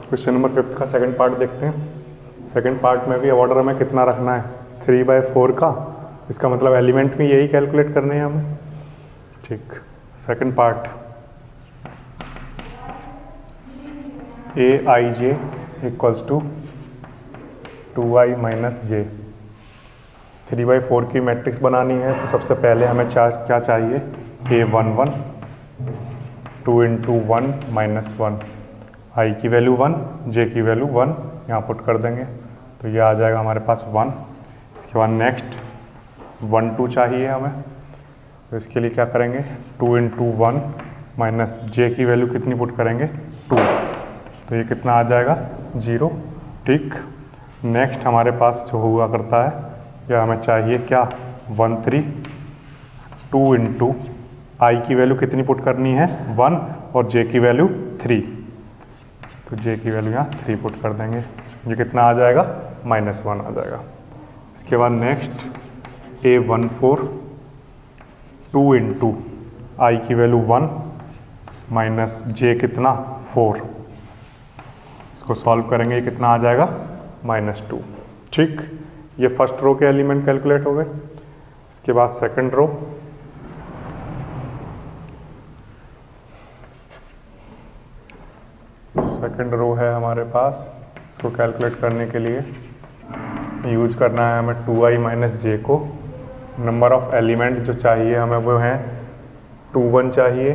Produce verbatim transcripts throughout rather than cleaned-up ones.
Question number fifth का second part देखते हैं। सेकंड पार्ट में भी ऑर्डर हमें कितना रखना है, थ्री बाई फोर का। इसका मतलब एलिमेंट में यही कैलकुलेट करने हैं हमें। ठीक, second part, a i j equals to two i minus j. Three by four की मैट्रिक्स बनानी है तो सबसे पहले हमें चा, क्या चाहिए, a one one, two into one minus one, i की वैल्यू वन, जे की वैल्यू वन यहाँ पुट कर देंगे तो ये आ जाएगा हमारे पास वन। इसके बाद नेक्स्ट वन टू चाहिए हमें, तो इसके लिए क्या करेंगे, two into one minus j की वैल्यू कितनी पुट करेंगे, टू, तो ये कितना आ जाएगा, जीरो। ठीक, नेक्स्ट हमारे पास जो हुआ करता है, या हमें चाहिए क्या, one three, two into i की वैल्यू कितनी पुट करनी है, वन, और जे की वैल्यू थ्री, तो जे की वैल्यू यहाँ थ्री पुट कर देंगे, ये कितना आ जाएगा, माइनस वन आ जाएगा। इसके बाद next a one four, two into i की वैल्यू वन माइनस जे कितना, फोर, इसको सॉल्व करेंगे, ये कितना आ जाएगा, माइनस टू। ठीक, ये फर्स्ट रो के एलिमेंट कैलकुलेट हो गए। इसके बाद सेकंड रो, सेकंड रो है हमारे पास, इसको कैलकुलेट करने के लिए यूज करना है हमें टू आई माइनस जे को। नंबर ऑफ एलिमेंट जो चाहिए हमें वो हैं, टू वन चाहिए,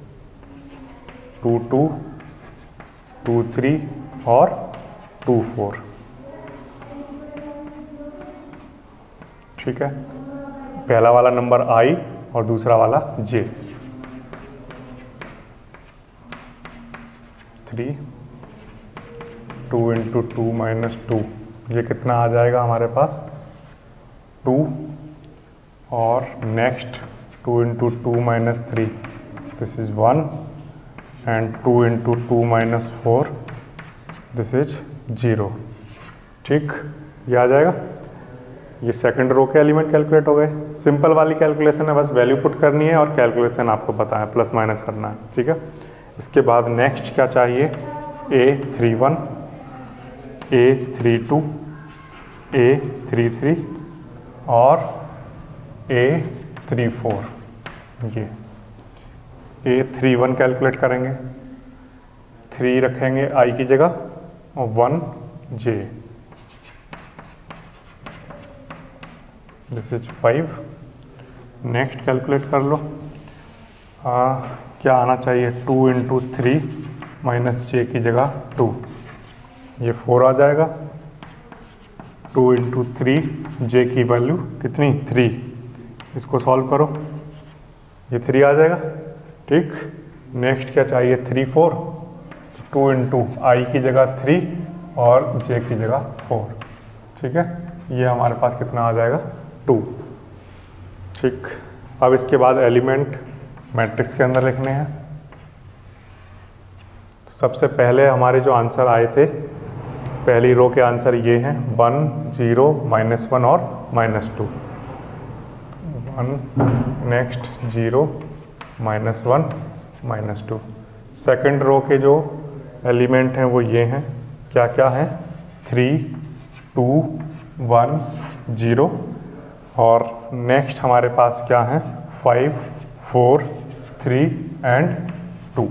टू टू, टू थ्री और टू फोर। ठीक है, पहला वाला नंबर आई और दूसरा वाला j. Three, two into two minus two, ये कितना आ जाएगा हमारे पास, टू, और next two into two minus three, this is one, and two into two minus four, this is zero. ठीक, ये आ जाएगा। ये सेकंड रो के एलिमेंट कैलकुलेट हो गए। सिंपल वाली कैलकुलेशन है, बस वैल्यू पुट करनी है और कैलकुलेशन आपको पता है, प्लस माइनस करना है। ठीक है, इसके बाद नेक्स्ट क्या चाहिए, a three one, a three two, a three three और ए थ्री फोर। ये ए थ्री वन कैलकुलेट करेंगे, थ्री रखेंगे आई की जगह और one j, this is five. Next calculate कर लो, आ, क्या आना चाहिए, two into three minus j की जगह टू, ये फोर आ जाएगा। टू इंटू थ्री, जे की वैल्यू कितनी, थ्री, इसको सॉल्व करो, ये थ्री आ जाएगा। ठीक, नेक्स्ट क्या चाहिए, three four, two into i की जगह थ्री और जे की जगह फोर। ठीक है, ये हमारे पास कितना आ जाएगा, टू। ठीक, अब इसके बाद एलिमेंट मैट्रिक्स के अंदर लिखने हैं। तो सबसे पहले हमारे जो आंसर आए थे, पहली रो के आंसर ये हैं, वन, जीरो, माइनस वन और minus two. One, next zero, minus one, minus two. Second row के जो एलिमेंट हैं वो ये हैं, क्या क्या हैं, थ्री, टू, वन, जीरो, और नेक्स्ट हमारे पास क्या है, five, four, three and two.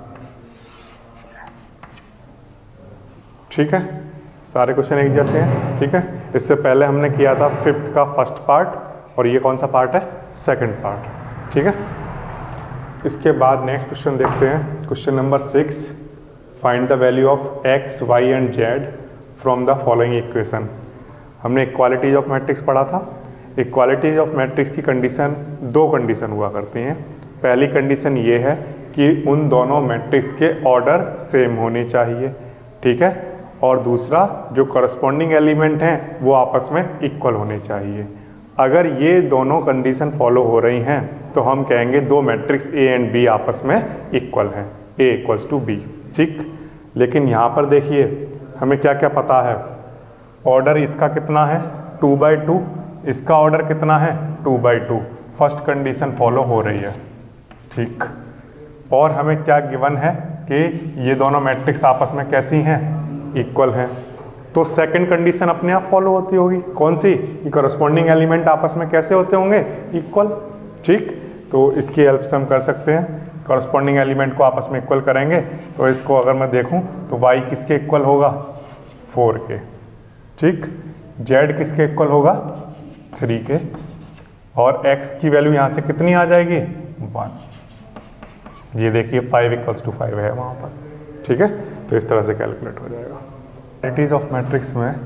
ठीक है, सारे क्वेश्चन एक जैसे हैं। ठीक है, इससे पहले हमने किया था फिफ्थ का फर्स्ट पार्ट, और ये कौन सा पार्ट है, सेकंड पार्ट। ठीक है, इसके बाद नेक्स्ट क्वेश्चन देखते हैं, question number six, find the value of x, y and z from the following equation. हमने इक्वालिटीज ऑफ मैट्रिक्स पढ़ा था। इक्वालिटीज ऑफ मैट्रिक्स की कंडीशन, दो कंडीशन हुआ करती हैं। पहली कंडीशन ये है कि उन दोनों मैट्रिक्स के ऑर्डर सेम होने चाहिए। ठीक है, और दूसरा जो करस्पॉन्डिंग एलिमेंट हैं वो आपस में इक्वल होने चाहिए। अगर ये दोनों कंडीशन फॉलो हो रही हैं तो हम कहेंगे दो मैट्रिक्स ए एंड बी आपस में इक्वल हैं, ए इक्वल्स टू बी। ठीक, लेकिन यहाँ पर देखिए हमें क्या क्या पता है, ऑर्डर इसका कितना है, टू बाई टू, इसका ऑर्डर कितना है, two by two. First condition follow हो रही है। ठीक, और हमें क्या गिवन है कि ये दोनों मैट्रिक्स आपस में कैसी हैं, इक्वल है, तो सेकंड कंडीशन अपने आप फॉलो होती होगी। कौन सी? कि करस्पॉन्डिंग एलिमेंट आपस में कैसे होते होंगे? इक्वल। ठीक, तो इसकी हेल्प से हम कर सकते हैं, करस्पॉन्डिंग एलिमेंट को आपस में इक्वल करेंगे। तो इसको अगर मैं देखूं तो y किसके इक्वल होगा? फोर के। ठीक, z किसके इक्वल होगा? थ्री के, और x की वैल्यू यहाँ से कितनी आ जाएगी? वन। ये देखिए फाइव इक्वल्स टू फाइव है वहाँ पर। ठीक है, तो इस तरह से कैलकुलेट हो जाएगा। प्रॉपर्टीज ऑफ मैट्रिक्स में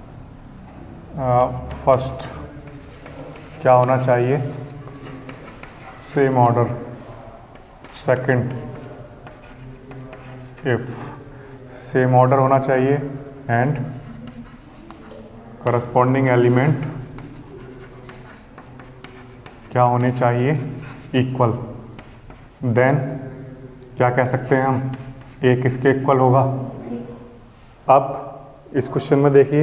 फर्स्ट क्या होना चाहिए? Same order. Second, if same order होना चाहिए एंड करस्पॉन्डिंग एलिमेंट क्या होने चाहिए? इक्वल। देन क्या कह सकते हैं हम? ए किसके इक्वल होगा? अब इस क्वेश्चन में देखिए,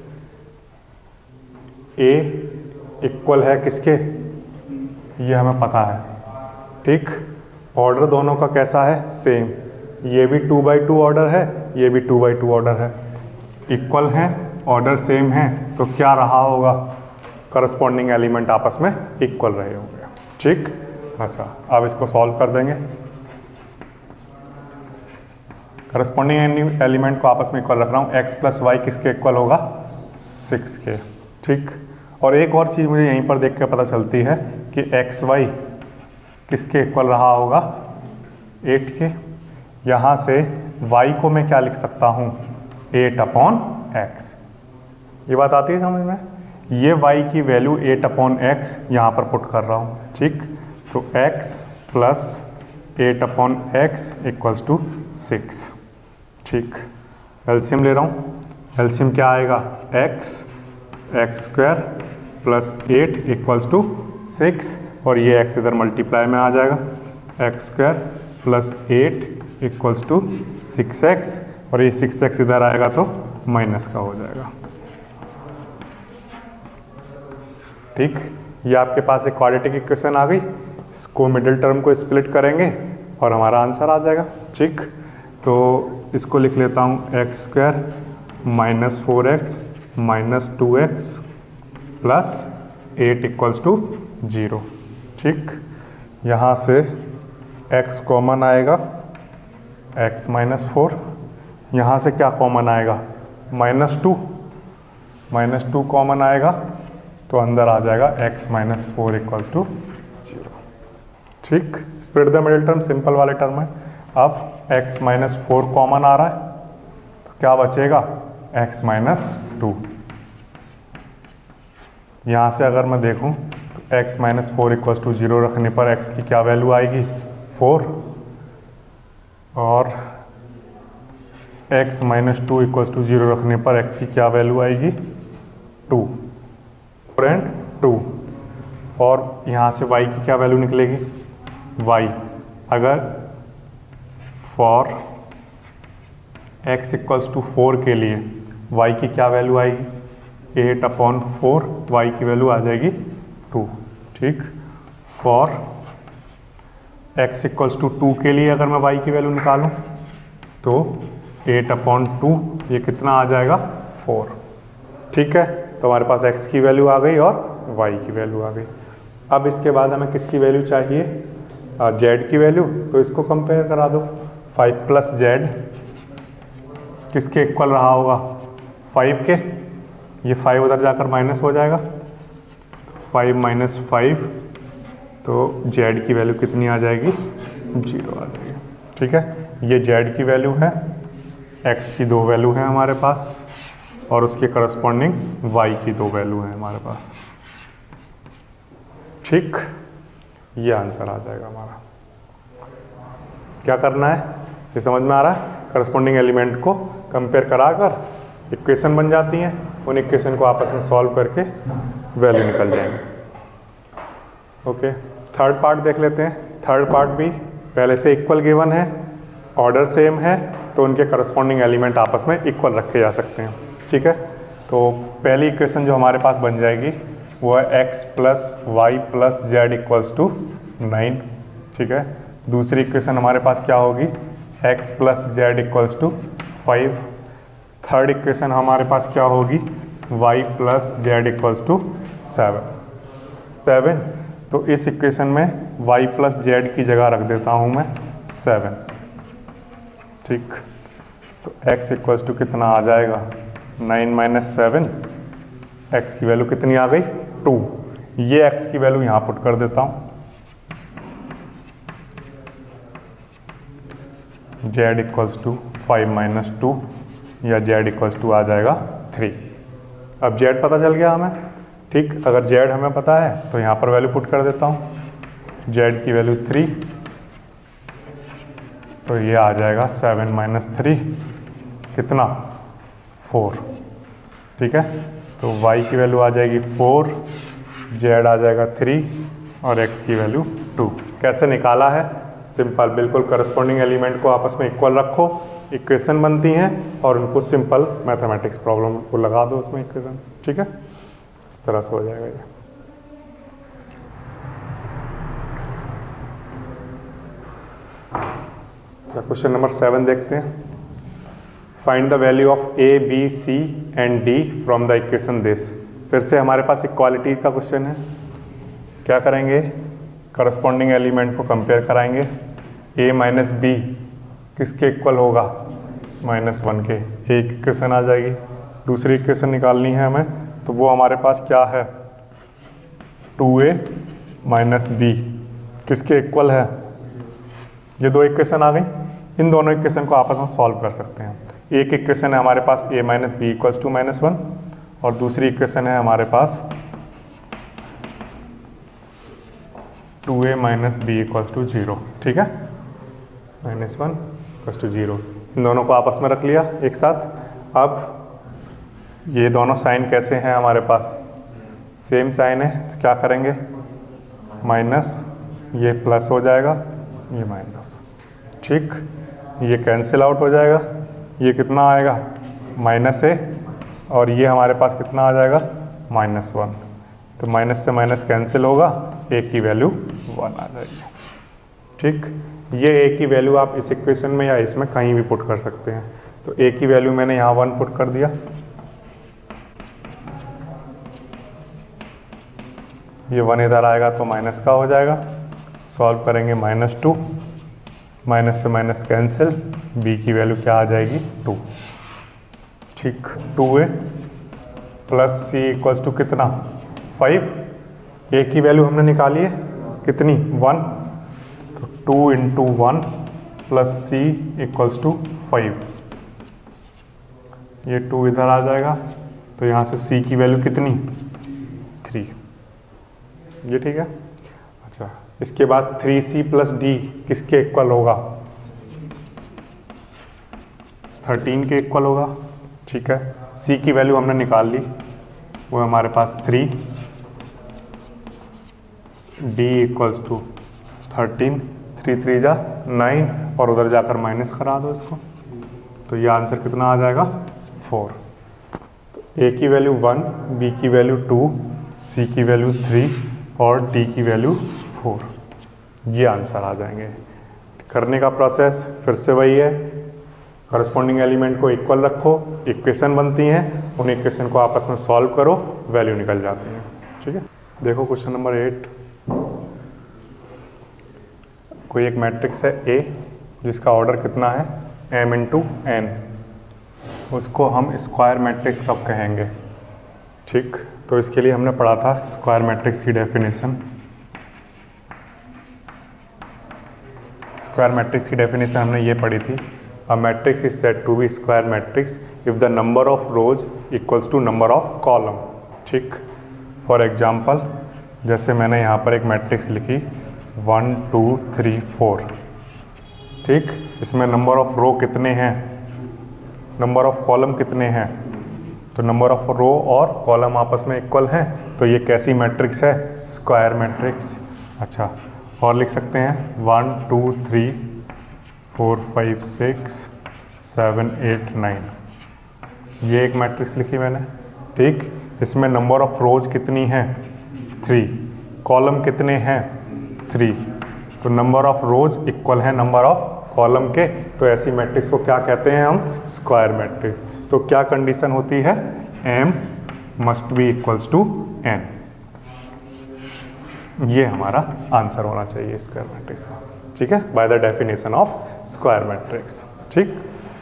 ए इक्वल है किसके? ये हमें पता है। ठीक, ऑर्डर दोनों का कैसा है? सेम। ये भी टू बाई टू ऑर्डर है, ये भी टू बाई टू ऑर्डर है। इक्वल है, ऑर्डर सेम है, तो क्या रहा होगा? करस्पॉन्डिंग एलिमेंट आपस में इक्वल रहे होंगे। ठीक, अच्छा अब इसको सॉल्व कर देंगे। करस्पॉन्डिंग एलिमेंट को आपस में इक्वल रख रहा हूँ। एक्स प्लस वाई किसके इक्वल होगा? सिक्स के। ठीक, और एक और चीज़ मुझे यहीं पर देख के पता चलती है कि एक्स वाई किसके इक्वल रहा होगा? एट के। यहाँ से y को मैं क्या लिख सकता हूँ? Eight upon x. ये बात आती है समझ में? ये y की वैल्यू एट अपॉन एक्स यहाँ पर पुट कर रहा हूँ। ठीक, तो x plus eight upon x equals to six. ठीक, एलसीएम ले रहा हूँ। एलसीएम क्या आएगा? x x square plus eight equals to six, और ये x इधर मल्टीप्लाई में आ जाएगा। X square plus eight equals to six x, और ये सिक्स एक्स इधर आएगा तो माइनस का हो जाएगा। ठीक, ये आपके पास एक क्वाड्रेटिक इक्वेशन आ गई। इसको मिडिल टर्म को स्प्लिट करेंगे और हमारा आंसर आ जाएगा। ठीक, तो इसको लिख लेता हूँ x square minus four x minus two x plus eight equals to zero. ठीक, यहाँ से x कॉमन आएगा, x माइनस फोर। यहाँ से क्या कॉमन आएगा? Minus two. Minus two common आएगा तो अंदर आ जाएगा x minus four equals to zero. ठीक, split the middle term simple वाले टर्म है। अब x माइनस फोर कॉमन आ रहा है तो क्या बचेगा? x minus to. यहाँ से अगर मैं देखूँ तो x minus four equals to zero रखने पर x की क्या वैल्यू आएगी? फोर, और x minus two equals to zero रखने पर x की क्या वैल्यू आएगी? टू। फोर एंड टू, और यहाँ से y की क्या वैल्यू निकलेगी? y अगर for x equals to four के लिए y की क्या वैल्यू आएगी? एट अपॉन फोर, वाई की वैल्यू आ जाएगी टू। ठीक, for x equals to two के लिए अगर मैं y की वैल्यू निकालूं तो एट अपॉन टू, ये कितना आ जाएगा? फोर। ठीक है, तो हमारे पास x की वैल्यू आ गई और y की वैल्यू आ गई। अब इसके बाद हमें किसकी वैल्यू चाहिए? z की वैल्यू, तो इसको कंपेयर करा दो। फाइव प्लस जेड किसके इक्वल रहा होगा? फाइव के। ये फाइव उधर जाकर माइनस हो जाएगा, फाइव माइनस फाइव, तो z की वैल्यू कितनी आ जाएगी? जीरो आ जाएगी। ठीक है, ये z की वैल्यू है, x की दो वैल्यू है हमारे पास, और उसके करस्पॉन्डिंग y की दो वैल्यू है हमारे पास। ठीक, ये आंसर आ जाएगा हमारा। क्या करना है ये समझ में आ रहा है? करस्पॉन्डिंग एलिमेंट को कंपेयर कराकर इक्वेशन बन जाती हैं, उन इक्वेशन को आपस में सॉल्व करके वैल्यू निकल जाएंगे। ओके, थर्ड पार्ट देख लेते हैं। थर्ड पार्ट भी पहले से इक्वल गिवन है, ऑर्डर सेम है, तो उनके करस्पॉन्डिंग एलिमेंट आपस में इक्वल रखे जा सकते हैं। ठीक है, तो पहली इक्वेशन जो हमारे पास बन जाएगी वो है x plus y plus z equals to nine. ठीक है, दूसरी इक्वेशन हमारे पास क्या होगी? X plus z equals to five. Third equation हमारे पास क्या होगी, y plus z equals to seven seven तो इस इक्वेशन में y प्लस जेड की जगह रख देता हूँ मैं सेवन। ठीक, तो x इक्वल्स टू कितना आ जाएगा, नाइन माइनस सेवन, एक्स की वैल्यू कितनी आ गई, टू। ये x की वैल्यू यहाँ पुट कर देता हूँ, z equals to five minus two या z इक्वल्स टू आ जाएगा थ्री। अब z पता चल गया हमें। ठीक, अगर z हमें पता है तो यहाँ पर वैल्यू पुट कर देता हूँ, z की वैल्यू थ्री, तो ये आ जाएगा सेवन माइनस थ्री कितना, फोर। ठीक है, तो y की वैल्यू आ जाएगी फोर, z आ जाएगा थ्री और x की वैल्यू टू। कैसे निकाला है, सिंपल, बिल्कुल करस्पॉन्डिंग एलिमेंट को आपस में इक्वल रखो, इक्वेशन बनती हैं और उनको सिंपल मैथमेटिक्स प्रॉब्लम को लगा दो उसमें इक्वेशन। ठीक है, इस तरह से हो जाएगा ये। क्वेश्चन नंबर सेवन देखते हैं। Find the value of a b c and d from the equation this. फिर से हमारे पास इक्वालिटी का क्वेश्चन है। क्या करेंगे, करस्पॉन्डिंग एलिमेंट को कंपेयर कराएंगे। ए माइनस बी किसके इक्वल होगा, माइनस वन के। एक इक्वेशन आ जाएगी। दूसरी इक्वेशन निकालनी है हमें, तो वो हमारे पास क्या है, टू ए माइनस बी किसके इक्वल है। ये दो इक्वेशन आ गई। इन दोनों इक्वेशन को आपस में सॉल्व कर सकते हैं। एक इक्वेशन है हमारे पास a minus b equals to minus one और दूसरी इक्वेशन है हमारे पास two a minus b equals to zero. ठीक है, minus one equals to zero, इन दोनों को आपस में रख लिया एक साथ। अब ये दोनों साइन कैसे हैं हमारे पास, सेम साइन है, तो क्या करेंगे, माइनस, ये प्लस हो जाएगा, ये माइनस। ठीक, ये कैंसिल आउट हो जाएगा, ये कितना आएगा, माइनस ए, और ये हमारे पास कितना आ जाएगा, माइनस वन। तो माइनस से माइनस कैंसिल होगा, ए की वैल्यू वन आ जाएगी। ठीक, ये ए की वैल्यू आप इस इक्वेशन में या इसमें कहीं भी पुट कर सकते हैं। तो ए की वैल्यू मैंने यहाँ वन पुट कर दिया, ये वन इधर आएगा तो माइनस का हो जाएगा। सॉल्व करेंगे, माइनस टू, माइनस से माइनस कैंसिल, बी की वैल्यू क्या आ जाएगी, टू। ठीक, two a plus c equals to कितना, फाइव। ए की वैल्यू हमने निकाली है कितनी, वन, तो two into one plus c equals to five. ये टू इधर आ जाएगा, तो यहाँ से सी की वैल्यू कितनी, थ्री। ये ठीक है। अच्छा, इसके बाद थ्री सी प्लस डी किसके इक्वल होगा, थर्टीन के इक्वल होगा। ठीक है, सी की वैल्यू हमने निकाल ली, वो हमारे पास three, d equals to thirteen, three three जा नाइन, और उधर जाकर माइनस करा दो इसको, तो ये आंसर कितना आ जाएगा, फोर। तो ए की वैल्यू वन, बी की वैल्यू टू, सी की वैल्यू थ्री और डी की वैल्यू फोर। ये आंसर आ जाएंगे। करने का प्रोसेस फिर से वही है, करस्पॉन्डिंग एलिमेंट को इक्वल रखो, इक्वेशन बनती हैं, उन इक्वेशन को आपस में सॉल्व करो, वैल्यू निकल जाती है। ठीक है, देखो क्वेश्चन नंबर एट। कोई एक मैट्रिक्स है ए जिसका ऑर्डर कितना है, एम इंटू एन, उसको हम स्क्वायर मैट्रिक्स कब कहेंगे। ठीक, तो इसके लिए हमने पढ़ा था स्क्वायर मैट्रिक्स की डेफिनेशन। स्क्वायर मैट्रिक्स की डेफिनेशन हमने ये पढ़ी थी, a matrix is said to be square matrix if the number of rows equals to number of column. ठीक, फॉर एग्जांपल जैसे मैंने यहाँ पर एक मैट्रिक्स लिखी वन टू थ्री फोर। ठीक, इसमें नंबर ऑफ रो कितने हैं, नंबर ऑफ कॉलम कितने हैं, तो नंबर ऑफ रो और कॉलम आपस में इक्वल हैं, तो ये कैसी मैट्रिक्स है, स्क्वायर मैट्रिक्स। अच्छा, और लिख सकते हैं one two three four five six seven eight nine, ये एक मैट्रिक्स लिखी मैंने। ठीक, इसमें नंबर ऑफ रोज कितनी हैं, थ्री, कॉलम कितने हैं, थ्री, तो नंबर ऑफ रोज इक्वल है नंबर ऑफ कॉलम के, तो ऐसी मैट्रिक्स को क्या कहते हैं हम, स्क्वायर मैट्रिक्स। तो क्या कंडीशन होती है, m must be equals to n। ये हमारा आंसर होना चाहिए स्क्वायर मैट्रिक्स का, ठीक है, by the definition of square matrix. ठीक,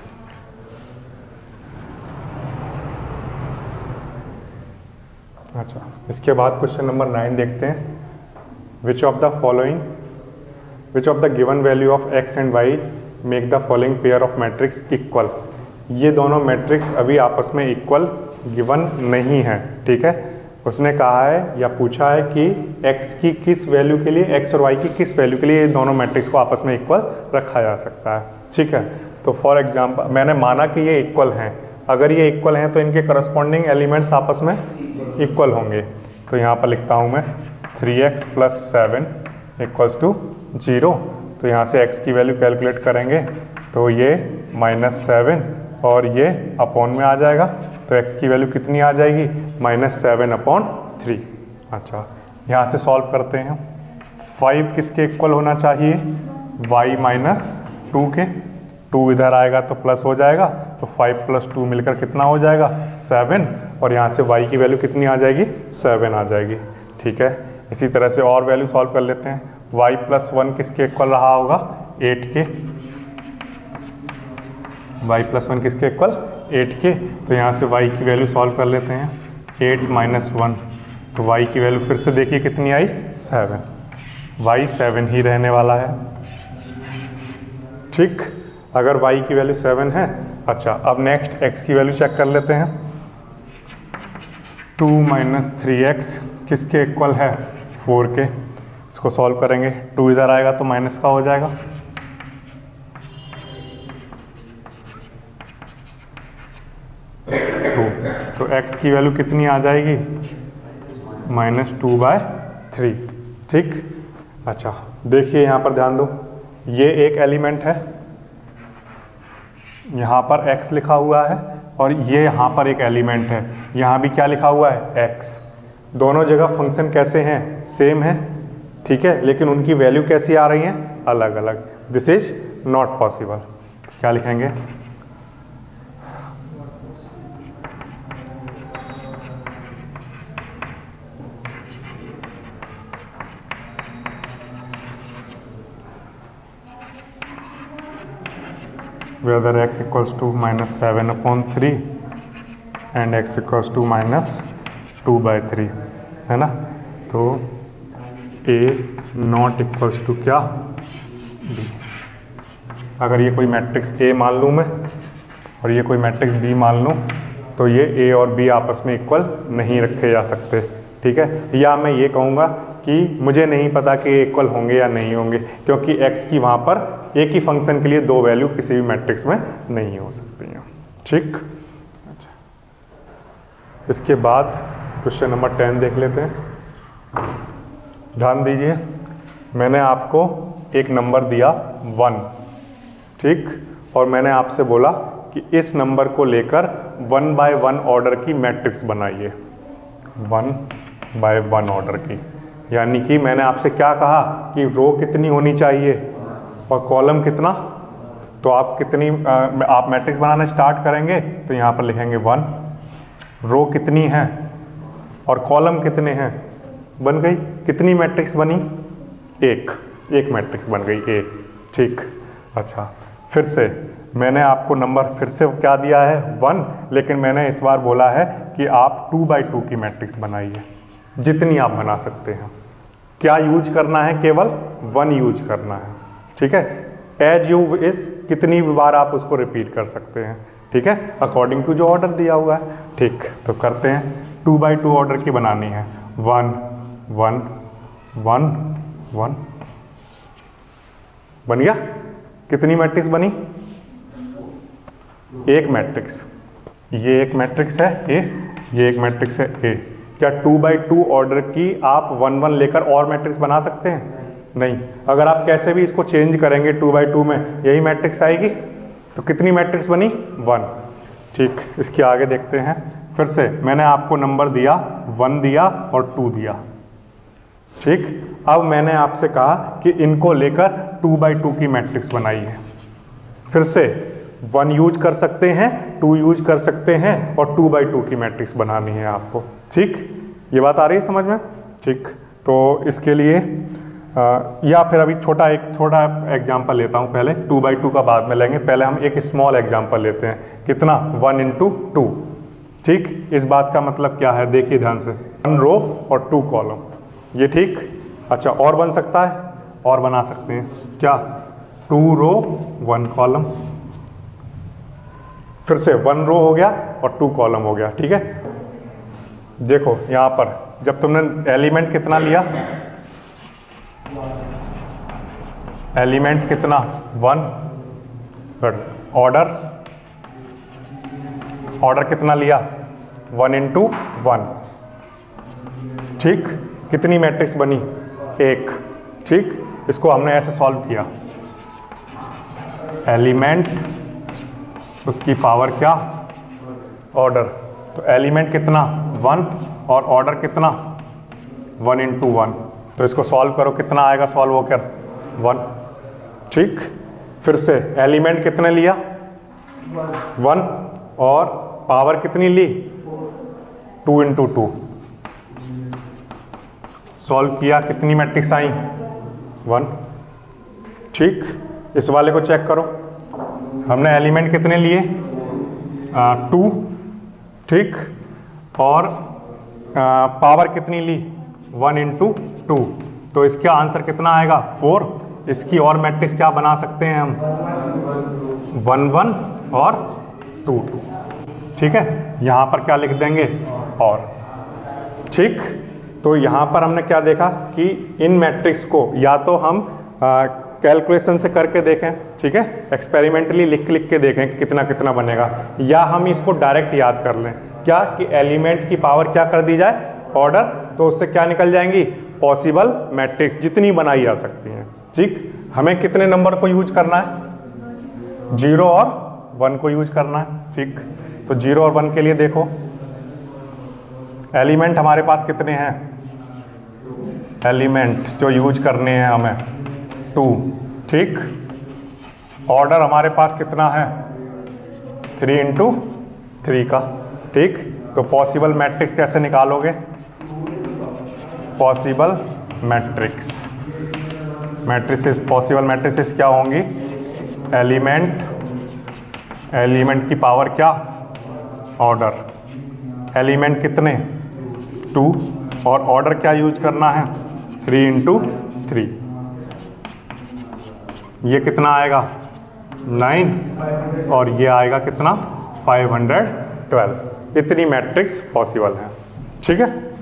अच्छा, इसके बाद क्वेश्चन नंबर नाइन देखते हैं। Which of the following which of the given value of x and y make the following pair of matrix equal. ये दोनों मैट्रिक्स अभी आपस में इक्वल गिवन नहीं है, ठीक है। उसने कहा है या पूछा है कि x की किस वैल्यू के लिए, x और y की किस वैल्यू के लिए ये दोनों मैट्रिक्स को आपस में इक्वल रखा जा सकता है, ठीक है। तो फॉर एग्जांपल मैंने माना कि ये इक्वल हैं, अगर ये इक्वल हैं तो इनके करस्पॉन्डिंग एलिमेंट्स आपस में इक्वल होंगे। तो यहाँ पर लिखता हूँ मैं three x plus seven equals to zero. तो यहाँ से x की वैल्यू कैलकुलेट करेंगे तो ये माइनस सेवन और ये अपॉन में आ जाएगा, तो x की वैल्यू कितनी आ जाएगी, माइनस सेवन अपॉन थ्री। अच्छा, यहाँ से सॉल्व करते हैं। फाइव किसके इक्वल होना चाहिए, y माइनस टू के। टू इधर आएगा तो प्लस हो जाएगा, तो फाइव प्लस टू मिलकर कितना हो जाएगा, सेवन। और यहाँ से y की वैल्यू कितनी आ जाएगी, सेवन आ जाएगी, ठीक है। इसी तरह से और वैल्यू सॉल्व कर लेते हैं। y प्लस वन किसके इक्वल रहा होगा, एट के। y प्लस वन किसके इक्वल, एट के। तो यहाँ से y की वैल्यू सॉल्व कर लेते हैं। एट माइनस वन, तो y की वैल्यू फिर से देखिए कितनी आई, सेवन। y सेवन ही रहने वाला है, ठीक। अगर y की वैल्यू सेवन है, अच्छा अब नेक्स्ट x की वैल्यू चेक कर लेते हैं। टू माइनस थ्री एक्स किसके इक्वल है, फोर के। इसको सॉल्व करेंगे, टू इधर आएगा तो माइनस का हो जाएगा, टू। तो x की वैल्यू कितनी आ जाएगी, माइनस टू बाय थ्री, ठीक। अच्छा देखिए यहाँ पर ध्यान दो, ये एक एलिमेंट है, यहाँ पर x लिखा हुआ है और ये यहाँ पर एक एलिमेंट है, यहाँ भी क्या लिखा हुआ है, x। दोनों जगह फंक्शन कैसे हैं, सेम है, ठीक है, लेकिन उनकी वैल्यू कैसी आ रही है, अलग अलग। This is not possible. क्या लिखेंगे, whether x equals to minus seven upon three and x equals to minus two by three, है ना। तो a नॉट इक्वल्स टू क्या, b। अगर ये कोई मैट्रिक्स a मान लूँ मैं और ये कोई मैट्रिक्स b मान लूँ, तो ये a और b आपस में इक्वल नहीं रखे जा सकते, ठीक है। या मैं ये कहूँगा कि मुझे नहीं पता कि ये इक्वल होंगे या नहीं होंगे, क्योंकि x की वहाँ पर एक ही फंक्शन के लिए दो वैल्यू किसी भी मैट्रिक्स में नहीं हो सकती हैं, ठीक। अच्छा, इसके बाद क्वेश्चन नंबर टेन देख लेते हैं। ध्यान दीजिए, मैंने आपको एक नंबर दिया वन, ठीक, और मैंने आपसे बोला कि इस नंबर को लेकर वन बाय वन ऑर्डर की मैट्रिक्स बनाइए, वन बाय वन ऑर्डर की। यानी कि मैंने आपसे क्या कहा कि रो कितनी होनी चाहिए और कॉलम कितना। तो आप कितनी आ, आप मैट्रिक्स बनाना स्टार्ट करेंगे तो यहाँ पर लिखेंगे वन, रो कितनी है और कॉलम कितने हैं, बन गई। कितनी मैट्रिक्स बनी, एक, एक मैट्रिक्स बन गई, एक, ठीक। अच्छा, फिर से मैंने आपको नंबर फिर से क्या दिया है, वन, लेकिन मैंने इस बार बोला है कि आप टू बाई टू की मैट्रिक्स बनाइए, जितनी आप बना सकते हैं। क्या यूज करना है, केवल वन यूज करना है, ठीक है। एज यू इज, कितनी बार आप उसको रिपीट कर सकते हैं, ठीक है, अकॉर्डिंग टू जो ऑर्डर दिया हुआ है, ठीक। तो करते हैं, टू बाई टू ऑर्डर की बनानी है, वन वन वन वन, बन गया। कितनी मैट्रिक्स बनी, एक मैट्रिक्स, ये एक मैट्रिक्स है ए, ये एक मैट्रिक्स है ए। क्या टू बाई टू ऑर्डर की आप वन वन लेकर और मैट्रिक्स बना सकते हैं, नहीं। अगर आप कैसे भी इसको चेंज करेंगे टू बाई टू में यही मैट्रिक्स आएगी। तो कितनी मैट्रिक्स बनी, वन, ठीक। इसके आगे देखते हैं। फिर से मैंने आपको नंबर दिया, वन दिया और टू दिया, ठीक। अब मैंने आपसे कहा कि इनको लेकर टू बाई टू की मैट्रिक्स बनाइए। फिर से वन यूज कर सकते हैं, टू यूज कर सकते हैं, और टू बाई टू की मैट्रिक्स बनानी है आपको। ठीक, ये बात आ रही है समझ में? ठीक, तो इसके लिए आ, या फिर अभी छोटा एक छोटा एग्जाम्पल लेता हूँ पहले, टू बाई टू का बाद में लेंगे, पहले हम एक स्मॉल एग्जाम्पल लेते हैं। कितना? One into two. ठीक, इस बात का मतलब क्या है देखिए ध्यान से, वन रो और टू कॉलम, ये ठीक। अच्छा, और बन सकता है? और बना सकते हैं क्या? टू रो वन कॉलम, फिर से वन रो हो गया और टू कॉलम हो गया। ठीक है, देखो यहां पर जब तुमने एलिमेंट कितना लिया, एलिमेंट कितना? वन, ऑर्डर ऑर्डर कितना लिया? One into one. ठीक, कितनी मैट्रिक्स बनी? एक। ठीक, इसको हमने ऐसे सॉल्व किया, एलिमेंट उसकी पावर क्या? ऑर्डर। तो एलिमेंट कितना? वन, और ऑर्डर कितना? One into one. तो इसको सॉल्व करो, कितना आएगा सॉल्व होकर? वन। ठीक, फिर से एलिमेंट कितने लिया? वन, और पावर कितनी ली? Two into two. सॉल्व किया, कितनी मैट्रिक्स आई? वन। ठीक, इस वाले को चेक करो, हमने एलिमेंट कितने लिए? टू। ठीक, और आ, पावर कितनी ली? One into to. तो इसका आंसर कितना आएगा? फोर। इसकी और मैट्रिक्स क्या बना सकते हैं हम? वन वन और टू टू। ठीक है, यहाँ पर क्या लिख देंगे? और। ठीक, तो यहाँ पर हमने क्या देखा कि इन मैट्रिक्स को या तो हम कैलकुलेशन से करके देखें, ठीक है, एक्सपेरिमेंटली लिख लिख के देखें कि कितना कितना बनेगा, या हम इसको डायरेक्ट याद कर लें। क्या कि एलिमेंट की पावर क्या कर दी जाए? ऑर्डर। तो उससे क्या निकल जाएंगी? पॉसिबल मैट्रिक्स, जितनी बनाई जा सकती हैं। ठीक, हमें कितने नंबर को यूज करना है? जीरो और वन को यूज करना है। ठीक, तो जीरो और वन के लिए देखो, एलिमेंट हमारे पास कितने हैं? एलिमेंट जो यूज करने हैं हमें, टू। ठीक, ऑर्डर हमारे पास कितना है? थ्री इंटू थ्री का। ठीक, तो पॉसिबल मैट्रिक्स कैसे निकालोगे? Possible matrix, matrices, possible matrices क्या होंगी? एलिमेंट, एलिमेंट की पावर क्या? ऑर्डर। एलिमेंट कितने? टू, और ऑर्डर क्या यूज करना है? Three into three. ये कितना आएगा? नाइन, और ये आएगा कितना? Five hundred twelve. इतनी मैट्रिक्स पॉसिबल है। ठीक है।